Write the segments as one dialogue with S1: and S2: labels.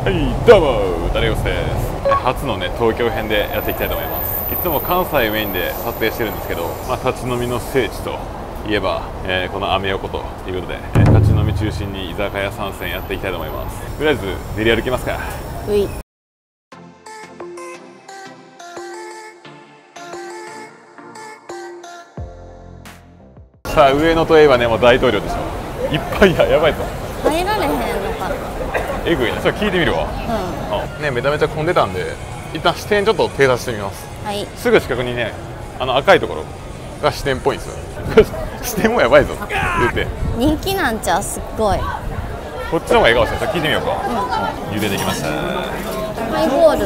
S1: はい、どうも、ダリオスです。初のね、東京編でやっていきたいと思います。いつも関西メインで撮影してるんですけど、立ち飲みの聖地といえば、このアメ横ということで、立ち飲み中心に居酒屋参戦やっていきたいと思います。とりあえず練り歩きますか。
S2: うい。
S1: さあ、上野といえばね、もう大統領でしょ。いっぱいやばいぞ。
S2: 入られへんのか。
S1: えぐいね。それ聞いてみるわ。ね、めちゃめちゃ混んでたんで、一旦支店ちょっと偵察してみます。
S2: はい。
S1: すぐ近くにね、赤いところが支店っぽいんですよ。支店もやばいぞ言うて。
S2: 人気なんちゃう、すっごい。
S1: こっちの方が笑顔して、聞いてみようか。茹でてきました。
S2: ハイボール。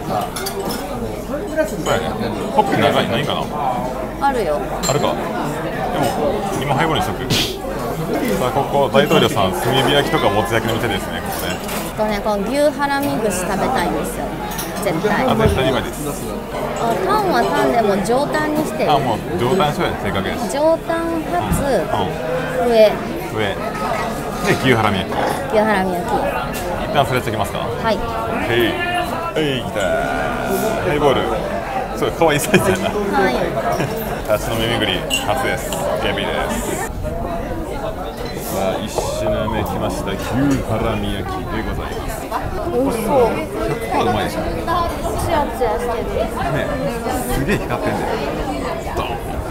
S1: そうやね。ホップ長いないかな。
S2: あるよ。
S1: あるか。でも今ハイボールにしとく。さあ、ここ大統領さん炭火焼きとかもつ焼きの店ですね。ここね。
S2: この牛ハラミ串食べたいんですよ。絶対。
S1: 絶対うまいです。
S2: タンはタンでも上タンにしてる。
S1: もう上タンしようや、正確です。
S2: 上タン初上
S1: で牛ハラミ焼き。
S2: 牛ハラミ焼き。
S1: 一旦それやっていきますか。
S2: はい。
S1: はい来たー。ハイボールすごい可愛いサイズやな。
S2: はい。
S1: 立ち飲み巡り初です。ゲビです。さあ、1品目きました。牛ハラミ焼きでございます。
S2: 美味しそう。
S1: 100%うまいでしょ。
S2: ツヤツヤしてる。
S1: ね、すげえ光ってんで。ドン。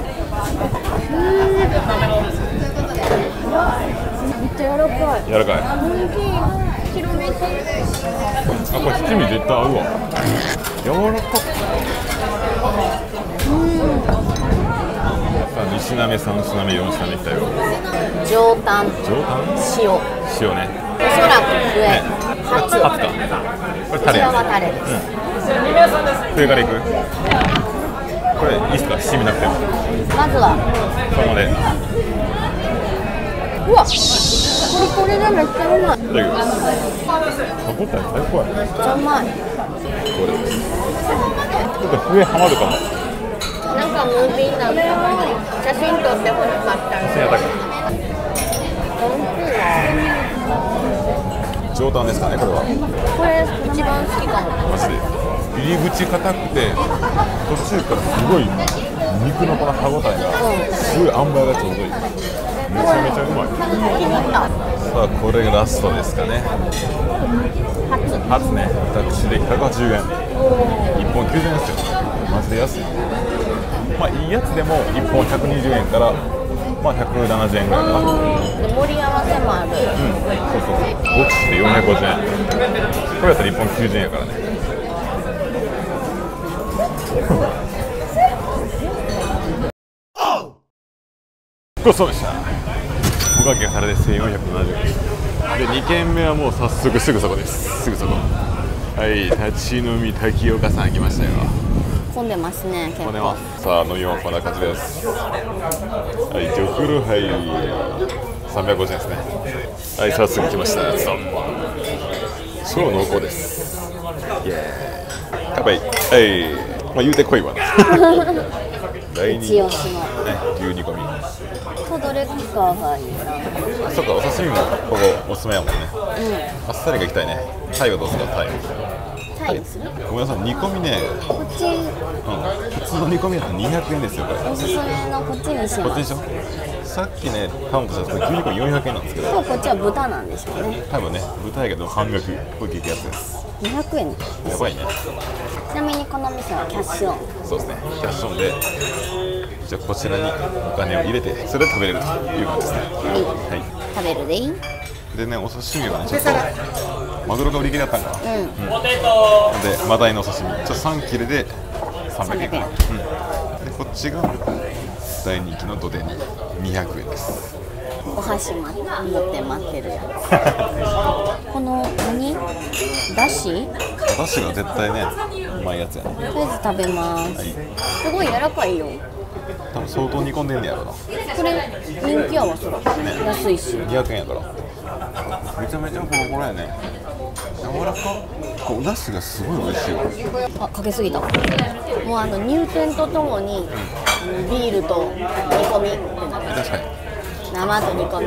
S2: めっちゃ柔らかい。
S1: 柔らかい。
S2: 広めて。
S1: これ七味絶対合うわ。柔らかっ。さあ、2品目、3品目、4品目いったよ。
S2: 上タン。塩。
S1: 塩ね。
S2: おそらく上。
S1: 初か。これタレやね。
S2: こちらはタレです。
S1: 上からいく。これいいっすか、七味なくても。
S2: まずは
S1: ここで。
S2: うわ、これでめっちゃうまい。
S1: だけど歯応え最高やね。
S2: めっちゃうまい。
S1: これです。ちょっと笛ハマるかも。
S2: なんかムービーなんか写真撮ってほしかったんで。
S1: 写真やったか。上タンですかね、これは。
S2: これ一番好きかも。
S1: マジで入り口硬くて途中からすごい肉のこの歯応えがすごい塩梅がちょうどいい。めちゃめちゃうまい。さあ、これがラストですかね。初ね。私で180円。1本90円ですよ。マジで安い。いいやつでも1本120円から170円ぐらいかな。
S2: 盛り合わせもある。
S1: そうそう。5口で450円。これやったら1本90円やからね。ごちそうでした。おかけがタレで1470円です。で、2軒目はもう早速すぐそこです。すぐそこ。はい、立ち飲み滝岡さん来ましたよ。
S2: 混んでますね。結構
S1: 混んでます。さあ、飲み物こんな感じです。はい、ジョクルハイ350円ですね。はい、早速来ました。超濃厚です。イエーイ。乾杯。はい、言うてこいわ。第2
S2: 一押しの
S1: 牛煮込み。
S2: とどれかがいいな。
S1: そうか、お刺身もここおすすめやもんね。あっさりがいきたいね。タイはどうすか、タイ。
S2: タイにする？
S1: ごめんなさい、煮込みね。
S2: こっち、
S1: 普通の煮込みだと200円ですよ、これ。
S2: おすすめのこっちにします。
S1: こっちでしょ。さっきね、頼んだこれ牛煮込み400円なんですけど。
S2: そう、こっちは豚なんでしょうね。
S1: 多分ね、豚やけど半額。これ激安です。
S2: 200円。
S1: やばいね。
S2: ちなみにこの店はキャッシュオン。
S1: そうですね、キャッシュオンで。じゃあこちらにお金を入れて、それで食べれるという感じですね。はい。
S2: 食べるでいい？
S1: でね、お刺身がね、ちょっとマグロが売り切れだったんかな。で、マダイのお刺身、ちょっと3切れで300円かな。で、こっちが大人気の土手に200円です。
S2: お箸持って待ってるやつ。この何？だし？
S1: だしが絶対ね、うまいやつやね。
S2: とりあえず食べます。すごい柔らかいよ。
S1: 多分相当煮込んでんねやろな。
S2: これ人気やわ、そら。安いし。
S1: 200円やから。めちゃめちゃホロホロやね。柔らか。お出汁がすごい美味しいわ。
S2: あ、かけすぎた。もう入店とともに、ビールと煮込みってなる。
S1: 確かに。
S2: 生と煮込み。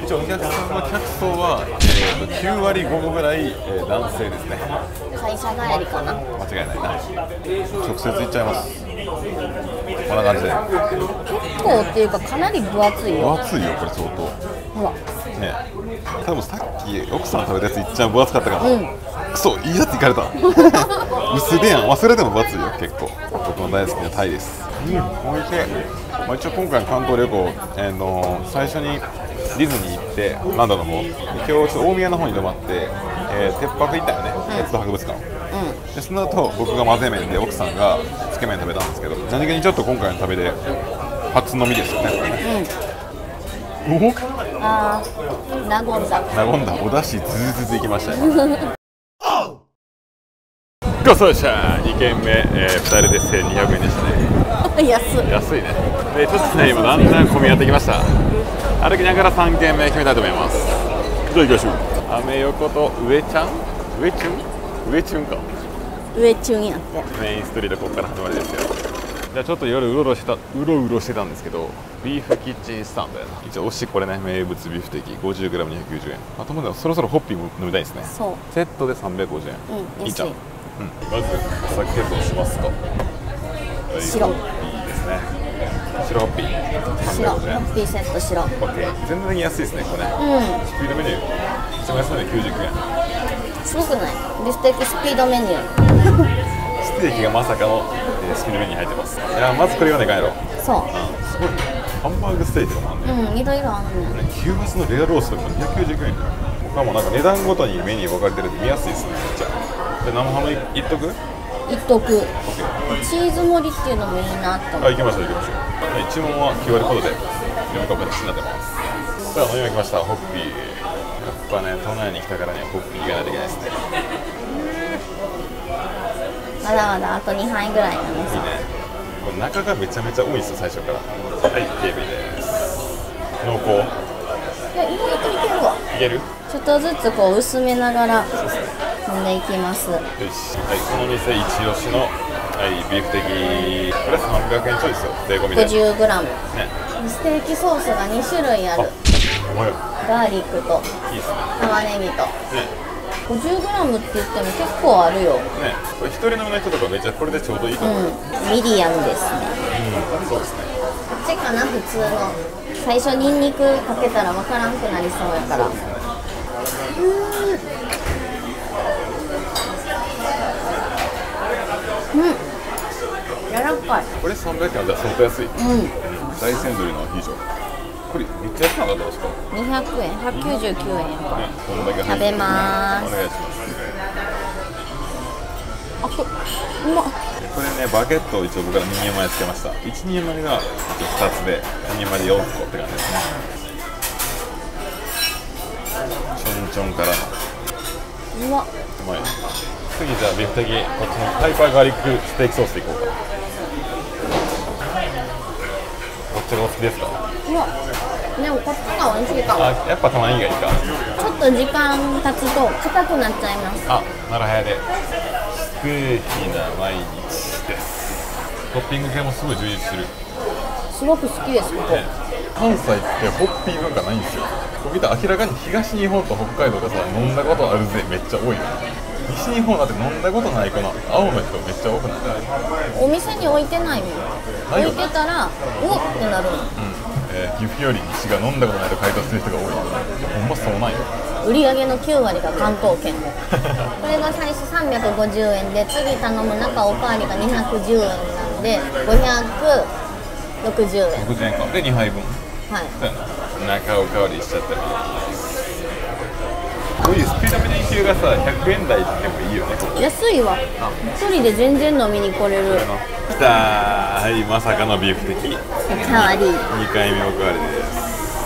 S1: 一応お客さんの客層は、9割5分ぐらい、男性ですね。
S2: 会社帰りかな。
S1: 間違いないな。直接いっちゃいます。こんな感じで。
S2: 結構っていうかかなり分厚いよ。
S1: 分厚いよこれ相当。
S2: ほら。
S1: ね、多分さっき奥さん食べたやついっちゃん分厚かったから、くそいいやついかれた薄手やん。それでも分厚いよ結構。僕の大好きなタイです。美味しい。一応今回の関東旅行、最初にディズニー行ってランドの方、今日ちょっと大宮の方に泊まって、鉄泊行ったよね、鉄道博物館、でその後僕が混ぜ麺で奥さんがつけ麺食べたんですけど、何気にちょっと今回の旅で初飲みですよね。
S2: あー、和んだ。
S1: 和んだ。お出汁ずずずいきましたよ。ごちそうでした。2軒目、2人で1200円でしたね。安いね。でちょっとね今だんだん混み合ってきました。歩きながら3軒目決めたいと思います。じゃあ行きましょう。アメ横と上チュンか。
S2: 上チュンやって。
S1: メインストリートここから始まりですよ。じゃあちょっと夜うろうろしてたんですけど、ビーフキッチンスタンドやな。一応推しこれね、名物ビーフテキ 50g290 円。あともでもそろそろホッピーも飲みたいですね。
S2: そう。
S1: セットで350円。いいじゃん。まずお酒どうしますか。
S2: 白。
S1: いいですね。白ホッピー。
S2: 白。ホッピーセット白。
S1: オッケー。全然安いですねこれね。スピードメニュー。一番安いので99円。
S2: すごくない？ビフテキスピードメニュー。
S1: ステーキがまさかのスピードメニューに入ってます。いやまずこれがねかんやろ。
S2: そう。
S1: すごい。ハンバーグステーキとかもあんね。
S2: いろいろあんねん。
S1: キューバスのレアロースとか299円。他もなんか値段ごとにメニュー分かれてるんで見やすいですね。じゃあで生ハムいっとく？
S2: いっとく。チーズ盛りっていうのもいいなと思う。
S1: 行きましょう。注文は9割ほどで読み込む形になってます。さあ飲みが来ました。ホッピー。やっぱね都内に来たからねホッピーがないといけないですね。
S2: まだまだあと2杯ぐらいなんです。
S1: いいね。これ中がめちゃめちゃ多いんですよ最初から。はい、警備です。濃厚。
S2: いや意外といけるわ。
S1: いける？
S2: ちょっとずつこう薄めながら飲んでいきます。
S1: よし。はい、この店一押しのビーフテキこれ300円ちょいですよ。税込みで
S2: 50g、
S1: ね、
S2: ステーキソースが2種類ある。ガーリックと
S1: いいですね。
S2: 玉ねぎと、
S1: ね、
S2: 50g って言っても結構あるよ。
S1: ね、これ一人飲みの人とかめっちゃこれでちょうどいいと思う。
S2: ミディアムですね。
S1: そうですね。
S2: こっちかな普通の。最初ニンニクかけたらわからんくなりそうやから。柔らかい。
S1: これ300円はじゃあ相当安い。大山鶏のアヒージョ。これめっちゃ安くなかったですか
S2: ？200円、199円やから。
S1: こんだけ
S2: 食べまーす。
S1: お願いします。
S2: あ、うまっ。
S1: これね、バゲットを一応僕ら2人前つけました。1人前が2つで、2人前で4個って感じですね。ちょんちょんからの
S2: うまっ。
S1: うまい。次じゃあビーフテキ、こっちのハイパーガーリックステーキソースでいこうか。こっちがお好きですか？
S2: いや、でもこっちが美味しいかも。
S1: あ、やっぱ玉ねぎがいいか。
S2: ちょっと時間経つと硬くなっちゃいます。
S1: あ、なるはやでステーキな毎日です。トッピング系もすごい充実する。
S2: すごく好きですここ。
S1: 関西ってホッピー文化ないんですよ。ここ見たら明らかに東日本と北海道がさ飲んだことあるぜめっちゃ多いよ。西日本だって飲んだことないこの青の人めっちゃ多くない？
S2: お店に置いてないもん。置いてたらおってなるの。
S1: 岐阜より西が飲んだことないと回答する人が多い。ほんまそうなんよ。
S2: 売り上げの9割が関東圏。これが最初350円で次頼む中おかわりが210円なんで560円。
S1: 60円か。で2杯分。
S2: はい。
S1: 中おかわりしちゃってます。こういうスピードメニュー級がさ100円台でもいいよね。
S2: 安いわ。一人で全然飲みに来れる。
S1: きたー。はい、まさかのビーフテキ。
S2: おかわり。
S1: 2回目おかわりです。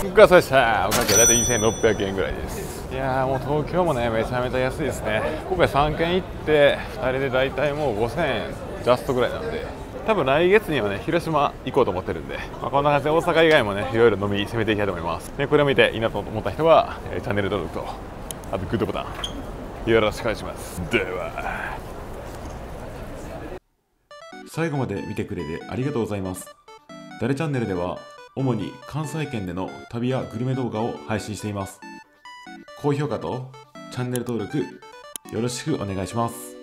S1: ごちそうさまでした。おかげで大体2600円ぐらいです。いやーもう東京もねめちゃめちゃ安いですね。今回3軒行って2人で大体もう5000円ジャストぐらいなんで、多分来月にはね広島行こうと思ってるんで、こんな感じで大阪以外もねいろいろ飲み攻めていきたいと思います。でこれを見ていいなと思った人は、チャンネル登録とあとグッドボタンよろしくお願いします。では
S3: 最後まで見てくれてありがとうございます。ダレチャンネルでは主に関西圏での旅やグルメ動画を配信しています。高評価とチャンネル登録よろしくお願いします。